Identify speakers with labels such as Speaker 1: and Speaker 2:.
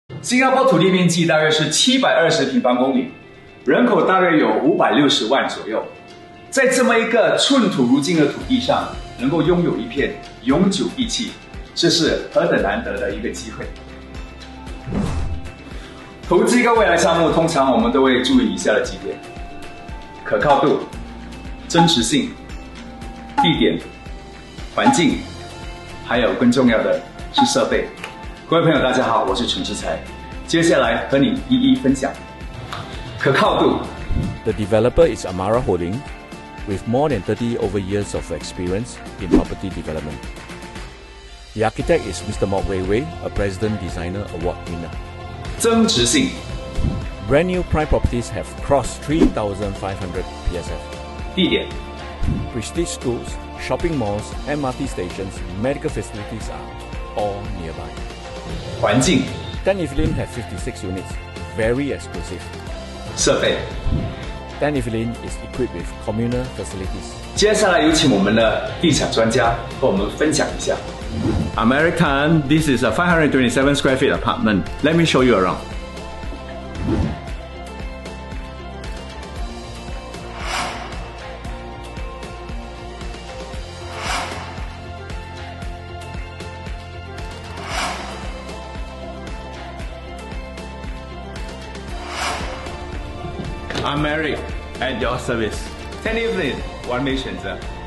Speaker 1: 新加坡土地面积大约是720平方公里，人口大约有560万左右。在这么一个寸土如金的土地上，能够拥有一片永久地契，这是何等难得的一个机会。投资一个未来项目，通常我们都会注意以下的几点：可靠度、真实性、地点、环境，还有更重要的是设备。各位朋友，大家好，我是陈志才，接下来和你一一分享可靠度。
Speaker 2: The developer is Amara Holding, with more than 30 over years of experience in property development. The architect is Mr. Mok Wei Wei, a President Designer Award winner.
Speaker 1: 增值性
Speaker 2: Brand new prime properties have crossed 3,500 PSF.
Speaker 1: 地点
Speaker 2: Prestige schools, shopping malls, MRT stations, medical facilities are all nearby.
Speaker 1: 环境
Speaker 2: 10 Evelyn have 56 units, very exclusive.
Speaker 1: 设备。
Speaker 2: 10 Evelyn is equipped with communal facilities.
Speaker 1: 接下来有请我们的地产专家和我们分享一下。
Speaker 3: American, this is a 527 square feet apartment. Let me show you around. I'm Mary, at your service.
Speaker 1: 10 Evelyn 完美选择。